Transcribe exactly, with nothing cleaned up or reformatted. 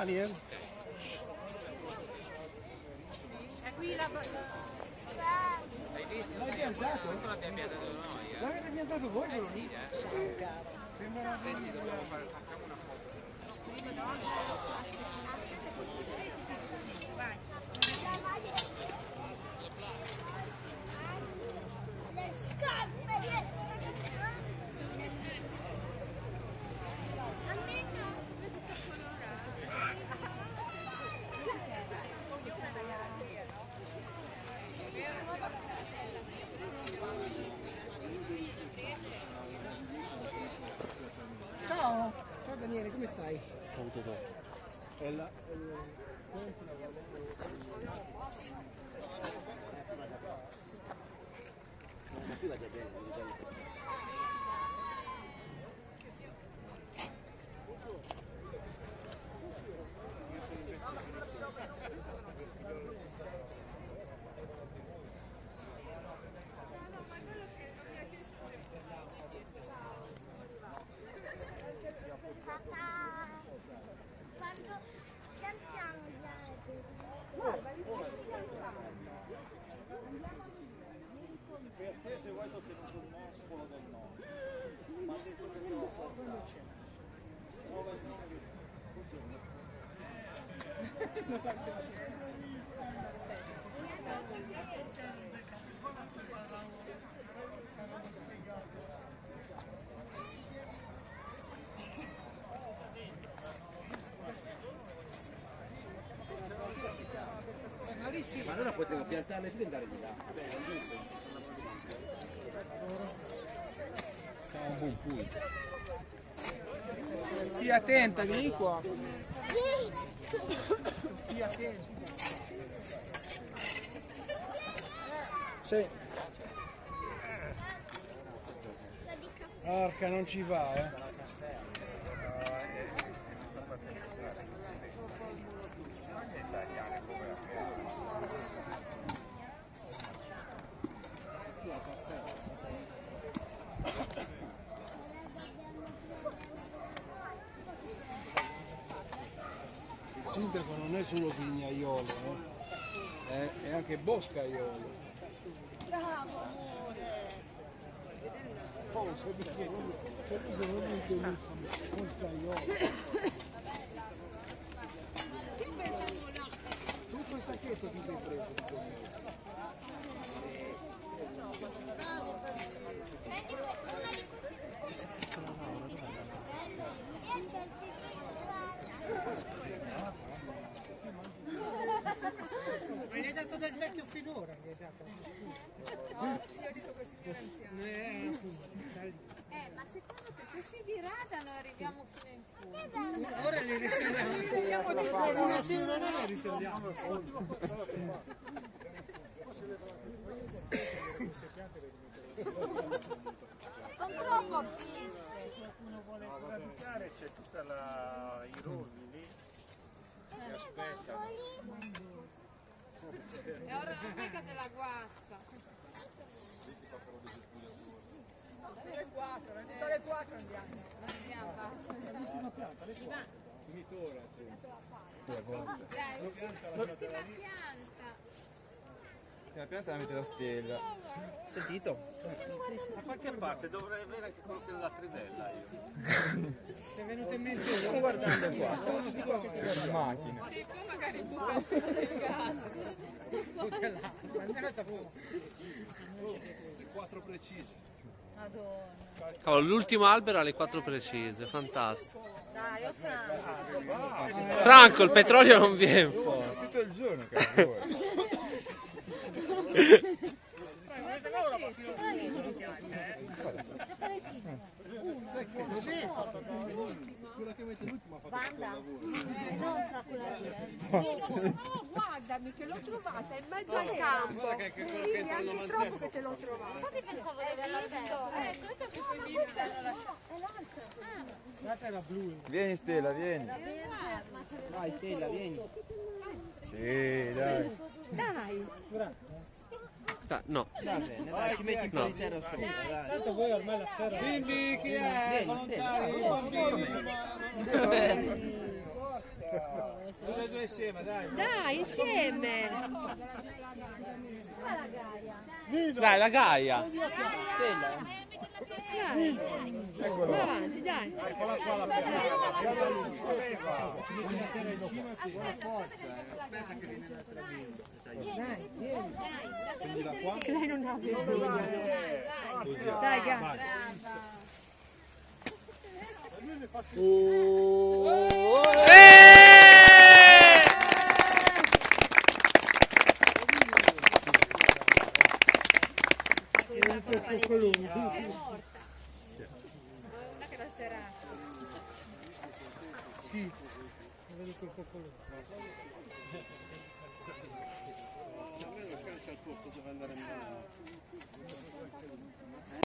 Daniel? È qui la... Hai visto? L'hai piantato? Non l'abbiamo piantato noi, eh? L'avete piantato voi? Eh sì, eh. Sembra... Senti, dobbiamo fare, facciamo una foto. Vai. Le scarpe, almeno è tutto colorato. Ciao! Ciao Daniele, come stai? Santo te. È la... Ma qui va già bene, diciamo. Papà, quando piantiamo gli alberi? Per te se vuoi ti ho tenuto il muscolo del no. Ma detto che te lo portare. Nuova Ma allora potremmo piantarle più e andare di là. Siamo un buon punto. Sii attenta, vieni qua. Sii attenta. Sì. Porca, non ci va, eh. Il sindaco non è solo vignaiolo, eh? è, è anche boscaiolo. Bravo, amore. Oh, se dice veramente un boscaiolo. Io pensavo no. Tutto il sacchetto ti sei preso. Bravo, Francesco. Prendi una di queste foto. E cerchi Ma gli hai dato del vecchio finora, gli hai dato. Io dico che si finanziano. Eh, appunto, dai. Eh, ma secondo te se si diradano arriviamo fino in fondo? Ora li ritagliamo. Ritagliamo di più. Uno sì, uno no, li ritagliamo. Sono troppo fisse. qualcuno vuole sradicare, c'è tutta la... i rolli lì che aspettano. E ora non mica della guazza. Alle quattro, alle quattro andiamo. Andiamo, va. Finito ora tu. Dai, l'ultima pianta. La pianta la mette la stella. Sentito? Da qualche parte dovrei avere anche quello della trivella io. Ti è venuto in mente Stiamo guardando qua, siamo tutti qua che ti guarda la macchina. Sì, poi magari buono del gas. almeno c'ha fuoco. Quattro precisi. Madonna. Cavolo, l'ultimo albero ha le quattro precise, fantastico. Dai, oh Franco. Franco, il petrolio non viene fuori. Tutto il giorno, cavolo. Quella che mette l'ultima ha fatto Banda. non tra quella lì, eh. Oh, guardami che l'ho trovata in mezzo al campo. Quindi anche troppo che te l'ho trovata. Infatti pensavo di averla persa. Ecco, io ti ho visto i l'hanno lasciata. È l'altro. L'altra era blu. Vieni Stella, vieni. Dai Stella, vieni. Sì, dai. Dai. Ah, no. Va bene, dai, ci metti un po' di terra sopra, dai. Tanto voi ormai la sera... Bimbi, chi è? Vieni, Volontari, Stella, bambini. Tutte e due insieme, dai. Dai, insieme. Dai, la Gaia. Dai, vai avanti, dai. Eccola qua la pianta, guarda lui. Che lei non ha vergogna. Dai, Gaia. Almeno il calcio al posto dove andare in mano.